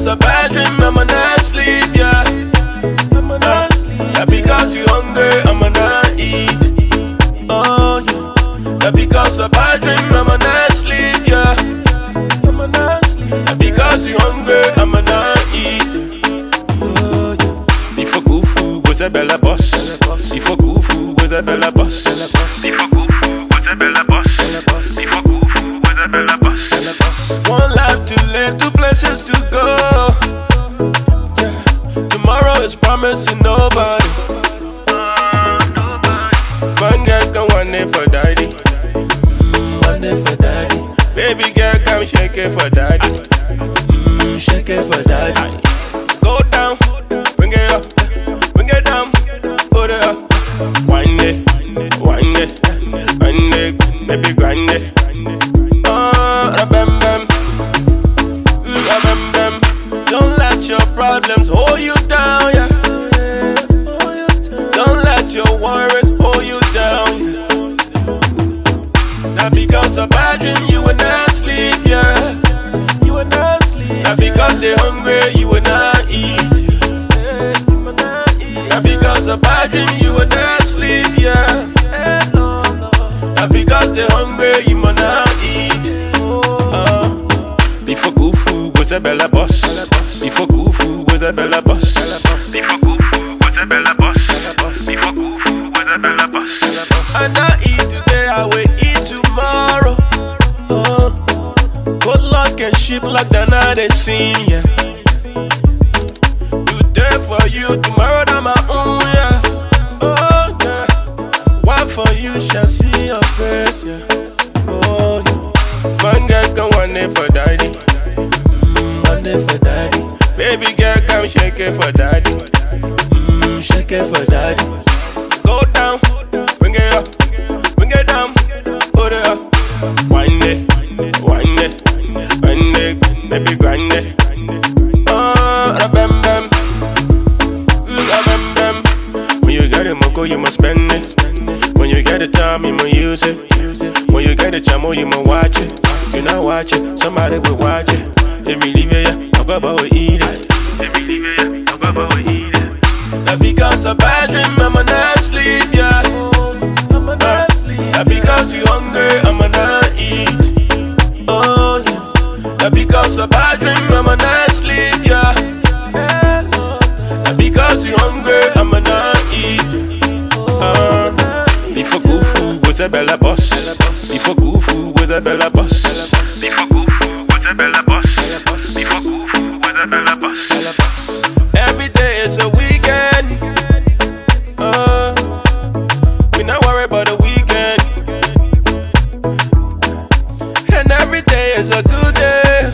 because of bad dream, I'ma not sleep, yeah. I'ma not sleep. That because you hungry, I'ma not eat. Oh yeah. That because of bad dream, I'ma not sleep, yeah. I'ma not sleep. That because you hungry, I'ma not eat. Oh yeah. Before Kufu was a bella boss. Before Kufu was a bella boss. Before Kufu was a bella boss. Before Kufu was a bella boss. One life to live, two places to go. Yeah. Tomorrow is promised to nobody. Fun girl can one day for daddy. One day for daddy. Baby girl come shake it for daddy. Shake it for daddy. Go down, bring it up, bring it down, put it up. One day, one day, one day, baby grind it. Bam bam, bam bam. Don't let your problems hold you down, yeah. Don't let your worries hold you down, yeah. Not because of bad dream, you will not sleep, yeah. You will not sleep. Not because they're hungry, you will not eat. Not because of bad dream, you will not sleep, yeah. Not because they're hungry, you will not eat. Before Kufu was a bella boss. Before Kufu was a bella boss. Before Kufu was a bella boss. Before Kufu was a bella boss. I not eat today, I will eat tomorrow. Good luck and sheep like that now they seen, yeah. Today for you, tomorrow I'm my own, yeah. Oh yeah. One for you shall see your face, yeah. Oh yeah. Fun girl can one day for daddy. One day for daddy. Baby girl come shake it for daddy. Shake it for daddy. Go down, bring it up, bring it down, put it up. One day, one day, one day, baby grind it. Bam bam, bam bam. When you get it, Moko, you must spend it. When you get the time, you must use it. When you get the chamo, you must watch it. You not watch it, somebody will watch it. If you leave it, yeah, I'll go about we eat it. If you leave it, yeah, I'll go about we eat it. That because of bad dream, I'ma not sleep, yeah. I'ma not sleep. That because you hungry, I'ma not eat. Oh yeah. That because of bad dream, I'ma not sleep, yeah. That because you hungry, I'ma not eat. Before Kufu was a bella boss. Before Kufu was a bella boss. Before Kufu was a bella boss. Before Kufu was a bella boss. Every day is a weekend. We not worry about the weekend. And every day is a good day.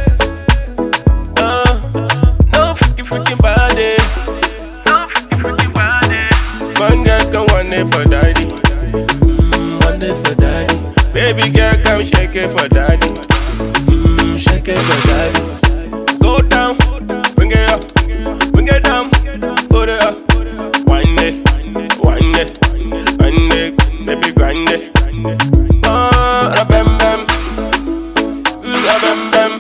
No freaking bad day. No freaking bad day. Fun girl can one day for daddy. One day for daddy. Baby girl come shake it for daddy. Shake it for daddy. Go down, bring it up, bring it down, put it up. One day, one day, one day, baby grind it. Bam bam, bam bam.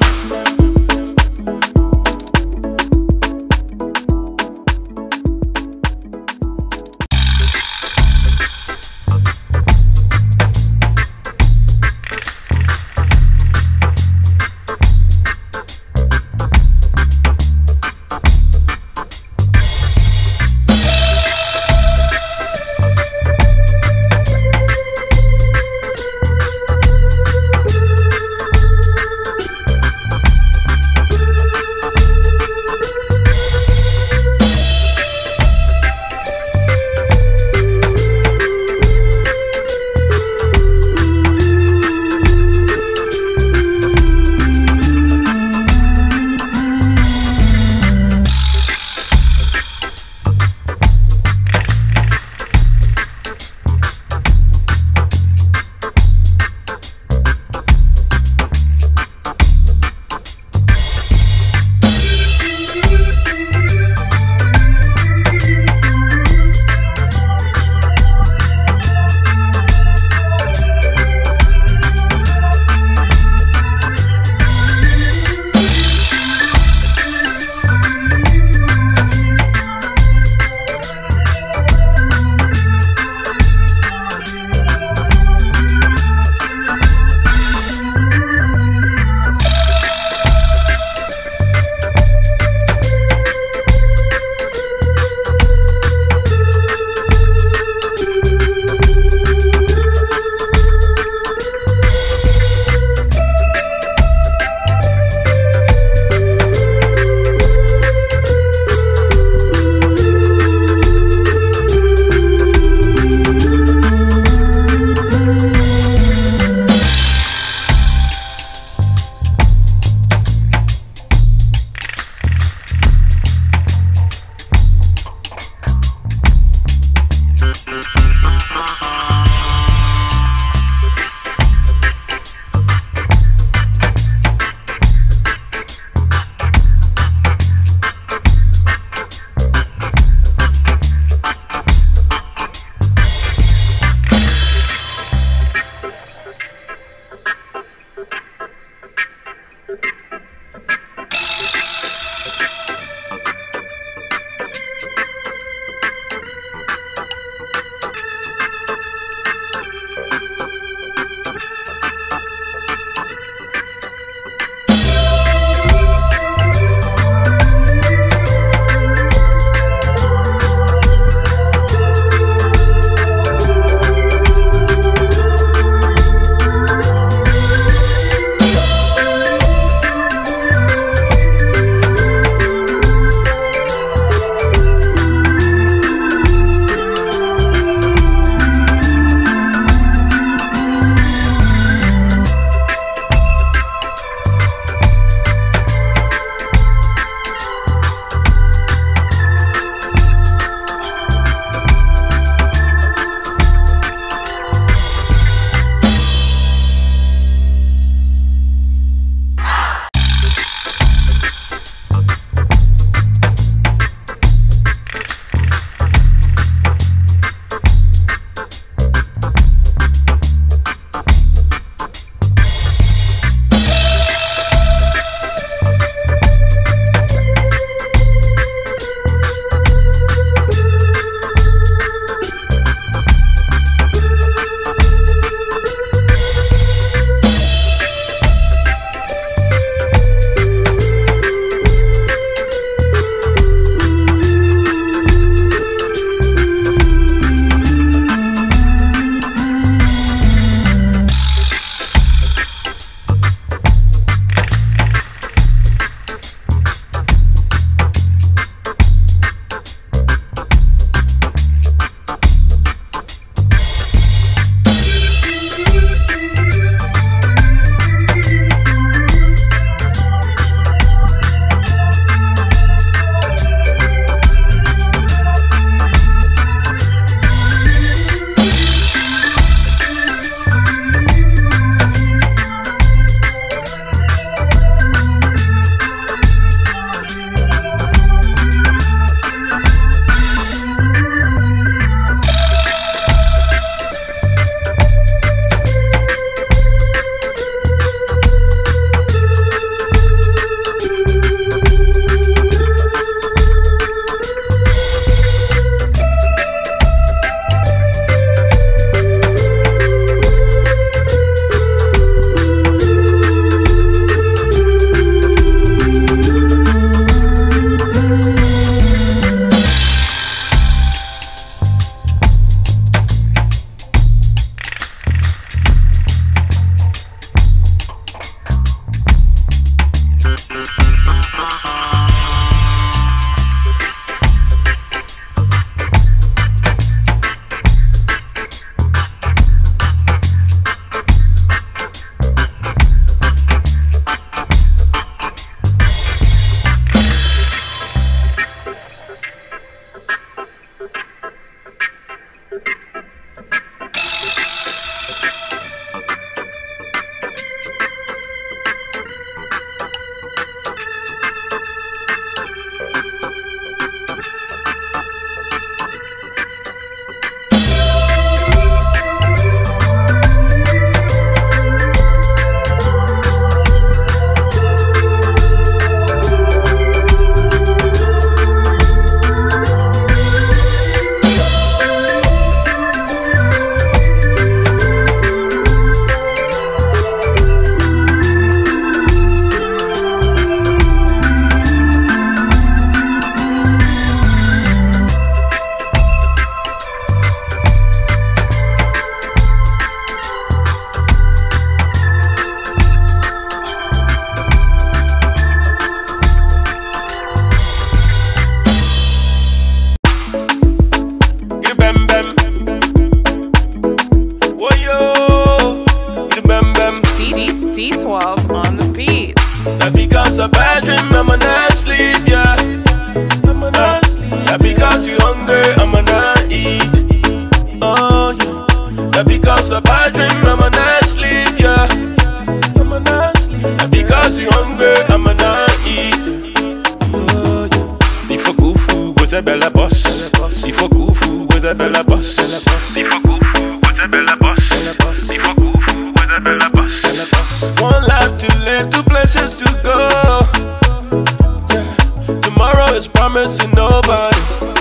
Not because of bad dream, I'ma not sleep, yeah. I'ma not sleep. Not because you hungry, I'ma not eat. Before Kufu was a bella boss. Before Kufu was a bella boss. Before Kufu was a bella boss. Before Kufu was a bella boss. One life to live, two places to go. Yeah. Tomorrow is promised to nobody.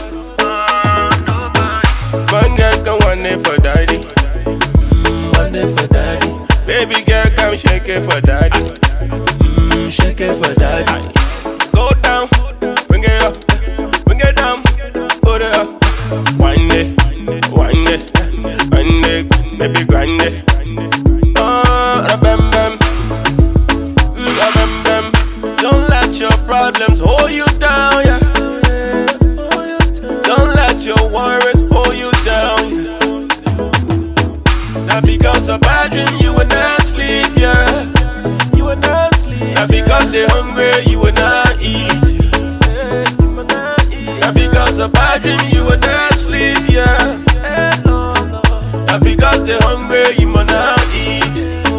Fun girl can one day for daddy. One day for daddy. Baby girl come shake it for daddy. Shake it for daddy. Go down, bring it up, bring it down, put it up. One day, one day, one day, baby grind it. Bam bam, bam bam. Don't let your problems hold you down, yeah. Don't let your worries hold you down, yeah. Not because of bad dream, you will not sleep, yeah. You will not sleep. Not because they're hungry, you will not eat. Not because of bad dream, you will not sleep, yeah. Not because they're hungry, you will not eat.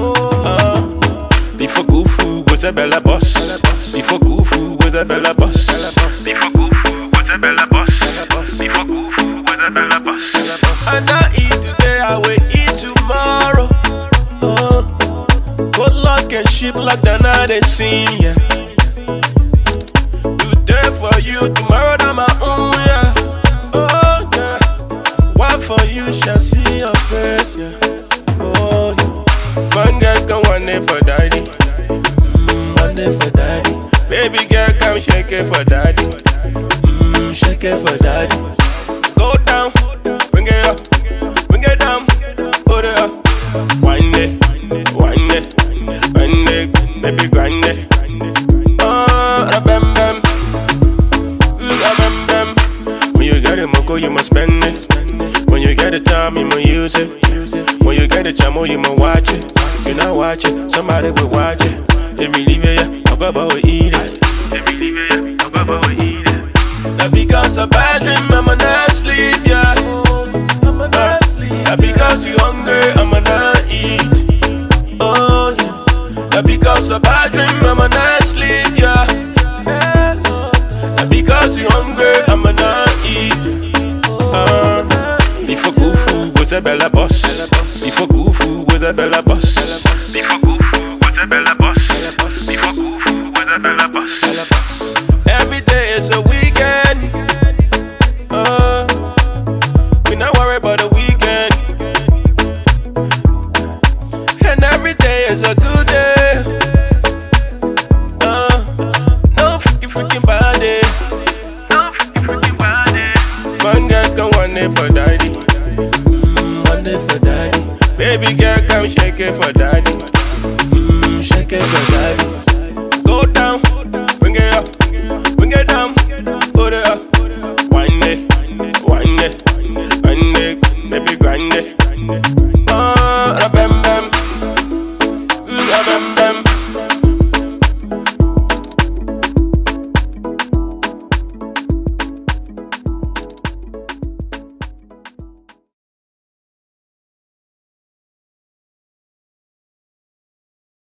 Before Kufu was a bella boss. Before Kufu was a bella boss. Before Kufu was a bella boss. Before Kufu was a bella boss. I not eat today, I will eat tomorrow. Good luck and sheep like the night they seen, yeah. Today for you, tomorrow I'm my own, yeah. Oh yeah. One for you shall see your face, yeah. Oh yeah. Fun girl can one day for daddy. One day for daddy. Baby girl come shake it for daddy. Shake it for daddy. Go down, bring it up, bring it down, put it up. One day, one day, one day, baby grind it. Bam bam, bam bam. When you get it, Moko, you must spend it. When you get the time, you must use it. When you get the chamo, you must watch it. You not watch it, somebody will watch it. If you leave it, yeah, I'll go about it, eat it. If you leave it, yeah, I'll go about it, eat it. Not because of bad dream, I'ma not sleep, yeah. I'ma not sleep. Not because you hungry, I'ma not eat. Oh yeah. Not because of bad dream, I'ma not sleep, yeah. Not because you hungry, I'ma not eat. Before Kufu was a bella boss. Before Kufu was a bella boss. Before Kufu was a bella boss. Before Kufu was a bella boss. Every day is a weekend. We not worry about the weekend. And every day is a good day. No freaking bad day. No freaking bad day. Fun girl can one day for daddy. One day for daddy. Baby girl come shake it for daddy.